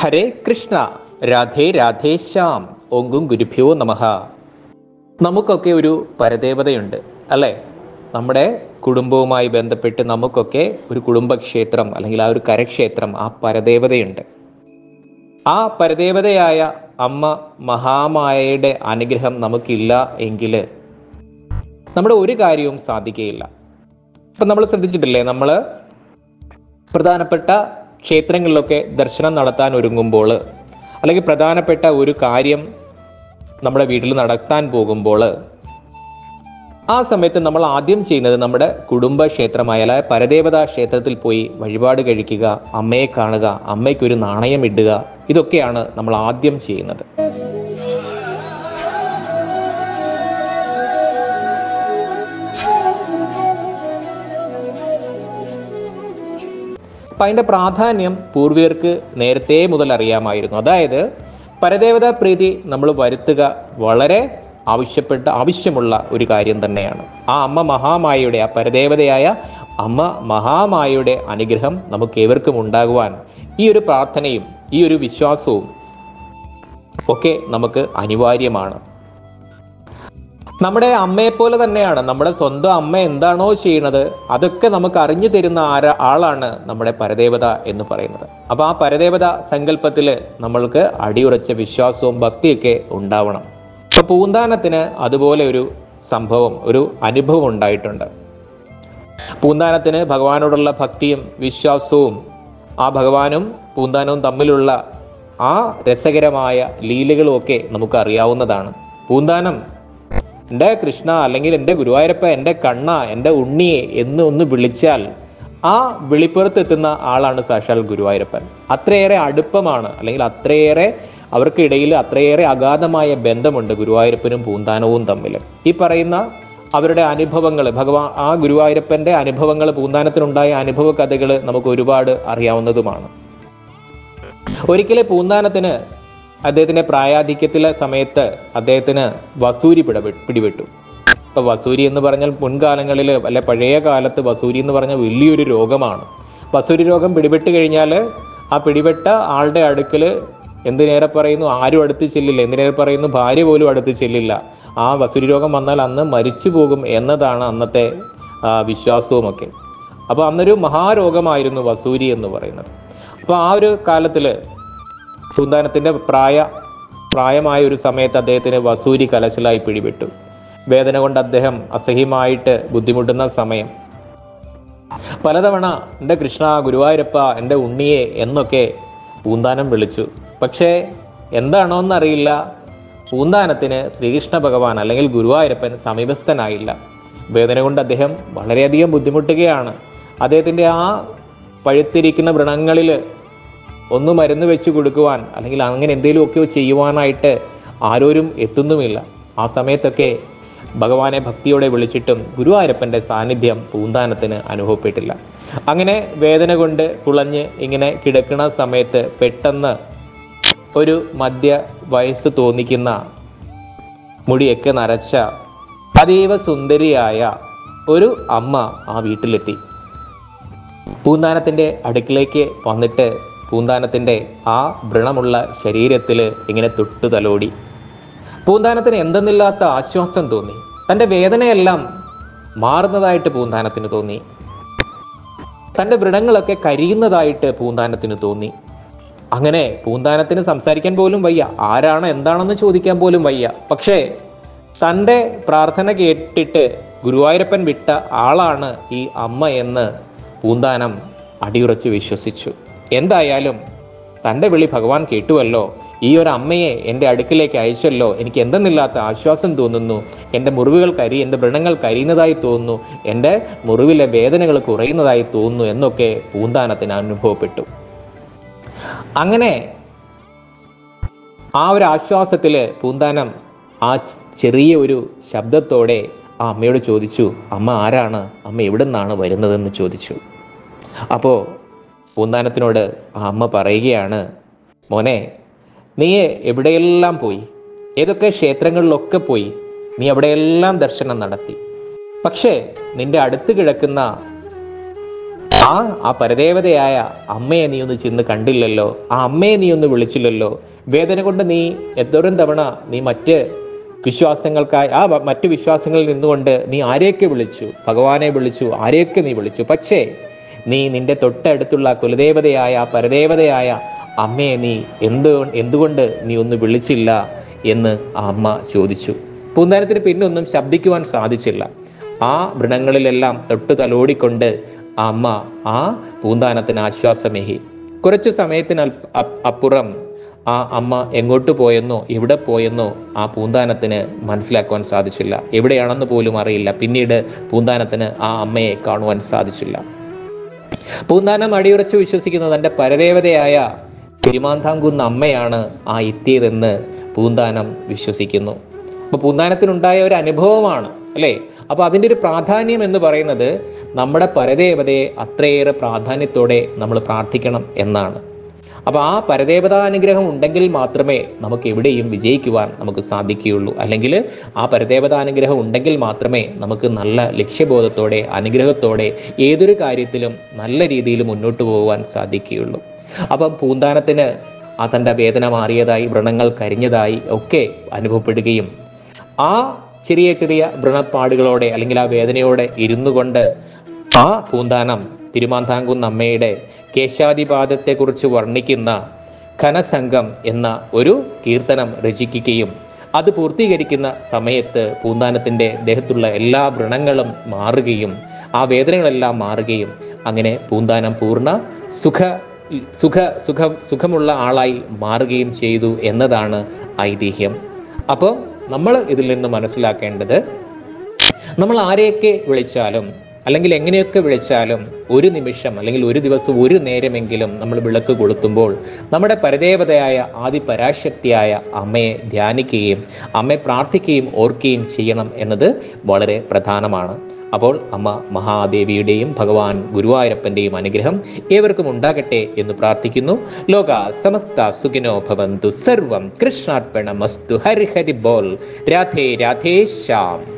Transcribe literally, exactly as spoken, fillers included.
ഹരേ കൃഷ്ണ, രാധേ രാധേ ശ്യാം, ഓങ്കും ഗുരുഭ്യോ നമഃ. നമുക്കൊക്കെ ഒരു പരദേവതയുണ്ട് അല്ലേ? നമ്മുടെ കുടുംബവുമായി ബന്ധപ്പെട്ട് നമുക്കൊക്കെ ഒരു കുടുംബക്ഷേത്രം അല്ലെങ്കിൽ ആ ഒരു കരക്ഷേത്രം, ആ പരദേവതയുണ്ട്. ആ പരദേവതയായ അമ്മ മഹാമായയുടെ അനുഗ്രഹം നമുക്കില്ല എങ്കിൽ നമ്മുടെ ഒരു കാര്യവും സാധിക്കുകയില്ല. ഇപ്പം നമ്മൾ ശ്രദ്ധിച്ചിട്ടില്ലേ, നമ്മൾ പ്രധാനപ്പെട്ട ക്ഷേത്രങ്ങളിലൊക്കെ ദർശനം നടത്താൻ ഒരുങ്ങുമ്പോൾ അല്ലെങ്കിൽ പ്രധാനപ്പെട്ട ഒരു കാര്യം നമ്മുടെ വീട്ടിൽ നടത്താൻ പോകുമ്പോൾ ആ സമയത്ത് നമ്മൾ ആദ്യം ചെയ്യുന്നത് നമ്മുടെ കുടുംബക്ഷേത്രമായ പരദേവതാ ക്ഷേത്രത്തിൽ പോയി വഴിപാട് കഴിക്കുക, അമ്മയെ കാണുക, അമ്മയ്ക്കൊരു നാണയം ഇടുക. ഇതൊക്കെയാണ് നമ്മൾ ആദ്യം ചെയ്യുന്നത്. അപ്പം അതിൻ്റെ പ്രാധാന്യം പൂർവികർക്ക് നേരത്തെ മുതൽ അറിയാമായിരുന്നു. അതായത് പരദേവതാ പ്രീതി നമ്മൾ വരുത്തുക വളരെ ആവശ്യപ്പെട്ട ആവശ്യമുള്ള ഒരു കാര്യം തന്നെയാണ്. ആ അമ്മ മഹാമായയുടെ, ആ പരദേവതയായ അമ്മ മഹാമായയുടെ അനുഗ്രഹം നമുക്ക് ഏവർക്കും ഉണ്ടാകുവാൻ ഈ ഒരു പ്രാർത്ഥനയും ഈ ഒരു വിശ്വാസവും ഒക്കെ നമുക്ക് അനിവാര്യമാണ്. നമ്മുടെ അമ്മയെപ്പോലെ തന്നെയാണ് നമ്മുടെ സ്വന്തം അമ്മ എന്താണോ ചെയ്യുന്നത് അതൊക്കെ നമുക്ക് അറിഞ്ഞു തരുന്ന ആരാ ആളാണ് നമ്മുടെ പരദേവത എന്ന് പറയുന്നത്. അപ്പോൾ ആ പരദേവത സങ്കല്പത്തിൽ നമ്മൾക്ക് അടിയുറച്ച വിശ്വാസവും ഭക്തിയൊക്കെ ഉണ്ടാവണം. അപ്പോൾ പൂന്താനത്തിന് അതുപോലെ ഒരു സംഭവം, ഒരു അനുഭവം ഉണ്ടായിട്ടുണ്ട്. പൂന്താനത്തിന് ഭഗവാനോടുള്ള ഭക്തിയും വിശ്വാസവും ആ ഭഗവാനും പൂന്താനവും തമ്മിലുള്ള ആ രസകരമായ ലീലകളും ഒക്കെ നമുക്ക് അറിയാവുന്നതാണ്. പൂന്താനം എൻ്റെ കൃഷ്ണ അല്ലെങ്കിൽ എൻ്റെ ഗുരുവായൂരപ്പ, എൻ്റെ കണ്ണ, എൻ്റെ ഉണ്ണിയെ എന്ന് ഒന്ന് വിളിച്ചാൽ ആ വിളിപ്പുറത്തെത്തുന്ന ആളാണ് സാക്ഷാൽ ഗുരുവായൂരപ്പൻ. അത്രയേറെ അടുപ്പമാണ്, അല്ലെങ്കിൽ അത്രയേറെ അവർക്കിടയിൽ അത്രയേറെ അഗാധമായ ബന്ധമുണ്ട് ഗുരുവായൂരപ്പനും പൂന്താനവും തമ്മിൽ. ഈ പറയുന്ന അവരുടെ അനുഭവങ്ങൾ, ഭഗവാൻ ആ ഗുരുവായൂരപ്പൻ്റെ അനുഭവങ്ങൾ, പൂന്താനത്തിനുണ്ടായ അനുഭവ കഥകൾ നമുക്ക് ഒരുപാട് അറിയാവുന്നതുമാണ്. ഒരിക്കലെ പൂന്താനത്തിന് അദ്ദേഹത്തിൻ്റെ പ്രായാധിക്യത്തിലെ സമയത്ത് അദ്ദേഹത്തിന് വസൂരി പിട പിടിപെട്ടു. ഇപ്പോൾ വസൂരി എന്ന് പറഞ്ഞാൽ മുൻകാലങ്ങളിൽ അല്ലെ പഴയ കാലത്ത് വസൂരി എന്ന് പറഞ്ഞാൽ വലിയൊരു രോഗമാണ്. വസൂരി രോഗം പിടിപെട്ട് കഴിഞ്ഞാൽ ആ പിടിപെട്ട ആളുടെ അടുക്കൽ എന്തിനേറെ പറയുന്നു, ആരും അടുത്ത് ചെല്ലില്ല. എന്തിനേറെ പറയുന്നു, ഭാര്യ പോലും അടുത്ത് ചെല്ലില്ല. ആ വസൂരി രോഗം വന്നാൽ അന്ന് മരിച്ചു പോകും എന്നതാണ് അന്നത്തെ വിശ്വാസവുമൊക്കെ. അപ്പോൾ അന്നൊരു മഹാരോഗമായിരുന്നു വസൂരി എന്ന് പറയുന്നത്. അപ്പോൾ ആ ഒരു കാലത്തിൽ പൂന്താനത്തിൻ്റെ പ്രായ പ്രായമായ ഒരു സമയത്ത് അദ്ദേഹത്തിന് വസൂരി കലശലായി പിടിപെട്ടു. വേദന കൊണ്ട് അദ്ദേഹം അസഹ്യമായിട്ട് ബുദ്ധിമുട്ടുന്ന സമയം പലതവണ എൻ്റെ കൃഷ്ണ, ഗുരുവായൂരപ്പ, എൻ്റെ ഉണ്ണിയെ എന്നൊക്കെ പൂന്താനം വിളിച്ചു. പക്ഷേ എന്താണോ എന്നറിയില്ല, പൂന്താനത്തിന് ശ്രീകൃഷ്ണ ഭഗവാൻ അല്ലെങ്കിൽ ഗുരുവായൂരപ്പൻ സമീപസ്ഥനായില്ല. വേദന കൊണ്ട് അദ്ദേഹം വളരെയധികം ബുദ്ധിമുട്ടുകയാണ്. അദ്ദേഹത്തിൻ്റെ ആ പഴുത്തിരിക്കുന്ന വ്രണങ്ങളിൽ ഒന്ന് മരുന്ന് വെച്ച് കൊടുക്കുവാൻ അല്ലെങ്കിൽ അങ്ങനെ എന്തെങ്കിലുമൊക്കെ ചെയ്യുവാനായിട്ട് ആരോരും എത്തുന്നുമില്ല. ആ സമയത്തൊക്കെ ഭഗവാനെ ഭക്തിയോടെ വിളിച്ചിട്ടും ഗുരുവായൂരപ്പൻ്റെ സാന്നിധ്യം പൂന്താനത്തിന് അനുഭവപ്പെട്ടില്ല. അങ്ങനെ വേദന കൊണ്ട് കുളഞ്ഞ് ഇങ്ങനെ കിടക്കുന്ന സമയത്ത് പെട്ടെന്ന് ഒരു മധ്യ വയസ്സ് തോന്നിക്കുന്ന മുടിയൊക്കെ നരച്ച അതീവ സുന്ദരിയായ ഒരു അമ്മ ആ വീട്ടിലെത്തി. പൂന്താനത്തിൻ്റെ അടുക്കിലേക്ക് വന്നിട്ട് പൂന്താനത്തിൻ്റെ ആ വ്രണമുള്ള ശരീരത്തിൽ ഇങ്ങനെ തൊട്ടു തലോടി. പൂന്താനത്തിന് എന്തെന്നില്ലാത്ത ആശ്വാസം തോന്നി. തൻ്റെ വേദനയെല്ലാം മാറുന്നതായിട്ട് പൂന്താനത്തിന് തോന്നി. തൻ്റെ വ്രണങ്ങളൊക്കെ കരിയുന്നതായിട്ട് പൂന്താനത്തിന് തോന്നി. അങ്ങനെ പൂന്താനത്തിന് സംസാരിക്കാൻ പോലും വയ്യ, ആരാണ് എന്താണെന്ന് ചോദിക്കാൻ പോലും വയ്യ. പക്ഷേ തൻ്റെ പ്രാർത്ഥന കേട്ടിട്ട് ഗുരുവായൂരപ്പൻ വിട്ട ആളാണ് ഈ അമ്മ എന്ന് പൂന്താനം അടിയുറച്ച് വിശ്വസിച്ചു. എന്തായാലും തൻ്റെ വിളി ഭഗവാൻ കേട്ടുവല്ലോ, ഈ ഒരു അമ്മയെ എൻ്റെ അടുക്കിലേക്ക് അയച്ചല്ലോ, എനിക്ക് എന്തെന്നില്ലാത്ത ആശ്വാസം തോന്നുന്നു, എൻ്റെ മുറിവുകൾ കരി എൻ്റെ വ്രണങ്ങൾ കരിയുന്നതായി തോന്നുന്നു, എൻ്റെ മുറിവിലെ വേദനകൾ കുറയുന്നതായി തോന്നുന്നു എന്നൊക്കെ പൂന്താനത്തിന് അനുഭവപ്പെട്ടു. അങ്ങനെ ആ ഒരു ആശ്വാസത്തിൽ പൂന്താനം ആ ചെറിയ ഒരു ശബ്ദത്തോടെ ആ അമ്മയോട് ചോദിച്ചു, അമ്മ ആരാണ്, അമ്മ എവിടെ നിന്നാണ് വരുന്നതെന്ന് ചോദിച്ചു. അപ്പോൾ പൂന്താനത്തിനോട് ആ അമ്മ പറയുകയാണ്, മോനെ, നീ എവിടെയെല്ലാം പോയി, ഏതൊക്കെ ക്ഷേത്രങ്ങളിലൊക്കെ പോയി, നീ അവിടെയെല്ലാം ദർശനം നടത്തി. പക്ഷേ നിന്റെ അടുത്ത് കിടക്കുന്ന ആ ആ പരദേവതയായ അമ്മയെ നീ ഒന്ന് ചെന്ന് കണ്ടില്ലല്ലോ, ആ അമ്മയെ നീ ഒന്ന് വിളിച്ചില്ലല്ലോ. വേദന കൊണ്ട് നീ എന്തോരം തവണ നീ മറ്റ് വിശ്വാസങ്ങൾക്കായി ആ മറ്റു വിശ്വാസങ്ങളിൽ നിന്നുകൊണ്ട് നീ ആരെയൊക്കെ വിളിച്ചു, ഭഗവാനെ വിളിച്ചു, ആരെയൊക്കെ നീ വിളിച്ചു. പക്ഷേ നീ നിന്റെ തൊട്ടടുത്തുള്ള കുലദേവതയായ ആ പരദേവതയായ അമ്മയെ നീ എന്ത് എന്തുകൊണ്ട് നീ ഒന്ന് വിളിച്ചില്ല എന്ന് ആ അമ്മ ചോദിച്ചു. പൂന്താനത്തിന് പിന്നൊന്നും ശബ്ദിക്കുവാൻ സാധിച്ചില്ല. ആ വൃണങ്ങളിലെല്ലാം തൊട്ട് തലോടിക്കൊണ്ട് ആ അമ്മ ആ പൂന്താനത്തിന് ആശ്വാസമേകി. കുറച്ചു സമയത്തിന് അപ്പുറം ആ അമ്മ എങ്ങോട്ട് പോയെന്നോ എവിടെ പോയെന്നോ ആ പൂന്താനത്തിന് മനസ്സിലാക്കുവാൻ സാധിച്ചില്ല. എവിടെയാണെന്ന് പോലും അറിയില്ല. പിന്നീട് പൂന്താനത്തിന് ആ അമ്മയെ കാണുവാൻ സാധിച്ചില്ല. പൂന്താനം അടിയുറച്ച് വിശ്വസിക്കുന്നത് തൻ്റെ പരദേവതയായ തിരുമാന്താംകുന്ന് അമ്മയാണ് ആ എത്തിയതെന്ന് പൂന്താനം വിശ്വസിക്കുന്നു. അപ്പോൾ പൂന്താനത്തിനുണ്ടായ ഒരു അനുഭവമാണ് അല്ലേ. അപ്പോൾ അതിൻ്റെ ഒരു പ്രാധാന്യം എന്ന് പറയുന്നത് നമ്മുടെ പരദേവതയെ അത്രയേറെ പ്രാധാന്യത്തോടെ നമ്മൾ പ്രാർത്ഥിക്കണം എന്നാണ്. അപ്പോൾ ആ പരദേവതാനുഗ്രഹം ഉണ്ടെങ്കിൽ മാത്രമേ നമുക്ക് എവിടെയും വിജയിക്കുവാൻ നമുക്ക് സാധിക്കുകയുള്ളൂ. അല്ലെങ്കിൽ ആ പരദേവതാനുഗ്രഹം ഉണ്ടെങ്കിൽ മാത്രമേ നമുക്ക് നല്ല ലക്ഷ്യബോധത്തോടെ അനുഗ്രഹത്തോടെ ഏതൊരു കാര്യത്തിലും നല്ല രീതിയിൽ മുന്നോട്ട് പോകുവാൻ സാധിക്കുകയുള്ളൂ. അപ്പം പൂന്താനത്തിന് ആ തൻ്റെ വേദന മാറിയതായി, വ്രണങ്ങൾ കരിഞ്ഞതായി ഒക്കെ അനുഭവപ്പെടുകയും ആ ചെറിയ ചെറിയ വ്രണപ്പാടുകളോടെ അല്ലെങ്കിൽ ആ വേദനയോടെ ഇരുന്നു കൊണ്ട് ആ പൂന്താനം തിരുമാന്താംകുന്ന് അമ്മയുടെ കേശാദിപാദത്തെക്കുറിച്ച് വർണ്ണിക്കുന്ന ഘനസംഘം എന്ന ഒരു കീർത്തനം രചിക്കുകയും അത് പൂർത്തീകരിക്കുന്ന സമയത്ത് പൂന്താനത്തിൻ്റെ ദേഹത്തുള്ള എല്ലാ വ്രണങ്ങളും മാറുകയും ആ വേദനകളെല്ലാം മാറുകയും അങ്ങനെ പൂന്താനം പൂർണ്ണ സുഖ സുഖ സുഖം സുഖമുള്ള ആളായി മാറുകയും ചെയ്തു എന്നതാണ് ഐതിഹ്യം. അപ്പോൾ നമ്മൾ ഇതിൽ നിന്ന് മനസ്സിലാക്കേണ്ടത്, നമ്മൾ ആരെയൊക്കെ വിളിച്ചാലും അല്ലെങ്കിൽ എങ്ങനെയൊക്കെ വിളിച്ചാലും ഒരു നിമിഷം അല്ലെങ്കിൽ ഒരു ദിവസം ഒരു നേരമെങ്കിലും നമ്മൾ വിളക്ക് കൊളുത്തുമ്പോൾ നമ്മുടെ പരദേവതയായ ആദിപരാശക്തിയായ അമ്മയെ ധ്യാനിക്കുകയും അമ്മയെ പ്രാർത്ഥിക്കുകയും ഓർക്കുകയും ചെയ്യണം എന്നത് വളരെ പ്രധാനമാണ്. അപ്പോൾ അമ്മ മഹാദേവിയുടെയും ഭഗവാൻ ഗുരുവായൂരപ്പൻ്റെയും അനുഗ്രഹം ഏവർക്കും ഉണ്ടാകട്ടെ എന്ന് പ്രാർത്ഥിക്കുന്നു. ലോക സമസ്ത സുഖിനോ ഭവന്തു. സർവം കൃഷ്ണാർപ്പണമസ്തു. ഹരി ഹരി ബോൾ. രാധേ രാധേ ശ്യാം.